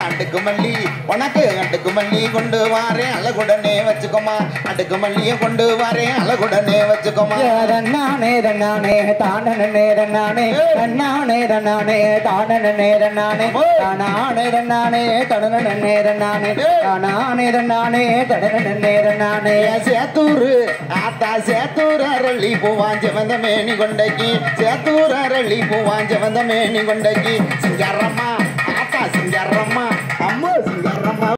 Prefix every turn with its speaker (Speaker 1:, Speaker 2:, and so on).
Speaker 1: அடுக்கு மல்லி உனக்கு அடுக்கு மல்லி கொண்டு வாரேன் அழகுடனே வச்சுக்கோமா அடுக்கு மல்லியை கொண்டு வாரேன் அழகுடனே வச்சுக்கோமா
Speaker 2: நானே நானே தானே நானே நானே நானே தானே நானே நானே நானே தடனே நானே நானே நானே தடனே நானே
Speaker 1: சேத்தூரு ஆத்தா சேத்தூர் அரளி பூவாஞ்ச வந்த மேனி கொண்டக்கி சேத்தூர் அரளி பூவாஞ்ச வந்த மேனி கொண்டக்கி சிங்காரம்மா ஆத்தா சிங்காரம்மா அம்மா சிங்காரம்மா